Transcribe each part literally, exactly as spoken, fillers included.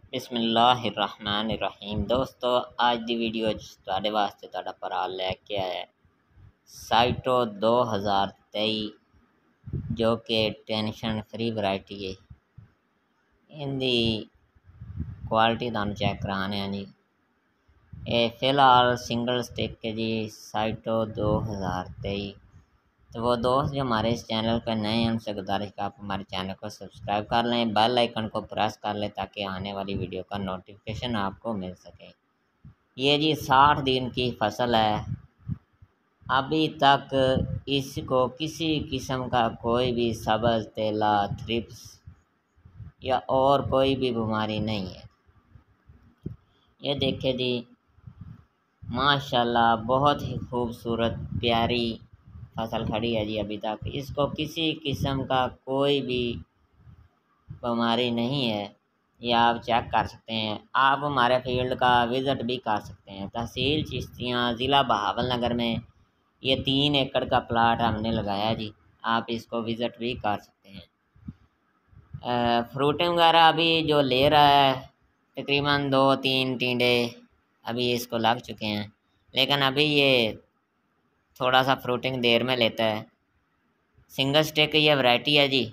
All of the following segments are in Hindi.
बिस्मिल्लाहिर्रहमानिर्रहीम। दोस्तों आज दी वीडियो तुहाडे वास्ते तुहाडा भरा लैके आया साइटो दो हज़ार तेई जो कि टेंशन फ्री वैरायटी है। इनकी क्वालिटी तुहानू चेक कराने हैं जी। ये फिलहाल सिंगल स्टिक है जी साइटो दो हज़ार तेई। तो वो दोस्त जो हमारे इस चैनल पर नए हैं उनसे गुजारिश का आप हमारे चैनल को सब्सक्राइब कर लें, बेल आइकन को प्रेस कर लें ताकि आने वाली वीडियो का नोटिफिकेशन आपको मिल सके। ये जी साठ दिन की फसल है। अभी तक इसको किसी किस्म का कोई भी सब्ज़ तेला थ्रिप्स या और कोई भी बीमारी नहीं है। ये देखे जी माशाल्लाह बहुत ही खूबसूरत प्यारी फसल खड़ी है जी। अभी तक इसको किसी किस्म का कोई भी बीमारी नहीं है। ये आप चेक कर सकते हैं। आप हमारे फील्ड का विज़िट भी कर सकते हैं। तहसील चिश्तियाँ ज़िला बहावलनगर में ये तीन एकड़ का प्लाट हमने लगाया जी। आप इसको विज़िट भी कर सकते हैं। फ्रूटिंग वगैरह अभी जो ले रहा है तकरीबन दो तीन टिंडे अभी इसको लग चुके हैं, लेकिन अभी ये थोड़ा सा फ्रूटिंग देर में लेता है। सिंगल स्टिक ये वैरायटी है जी।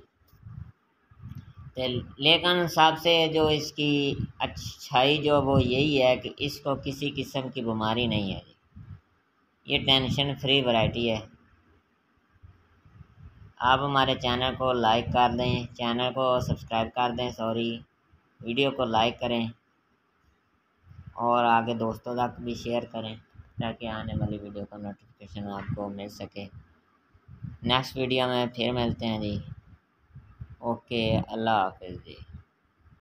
लेकिन सबसे जो इसकी अच्छाई जो वो यही है कि इसको किसी किस्म की बीमारी नहीं है जी। ये टेंशन फ्री वैरायटी है। आप हमारे चैनल को लाइक कर दें, चैनल को सब्सक्राइब कर दें, सॉरी वीडियो को लाइक करें और आगे दोस्तों तक भी शेयर करें ताकि आने वाली वीडियो का नोटिफिकेशन आपको मिल सके। नेक्स्ट वीडियो में फिर मिलते हैं जी। ओके, अल्लाह हाफिज़ जी।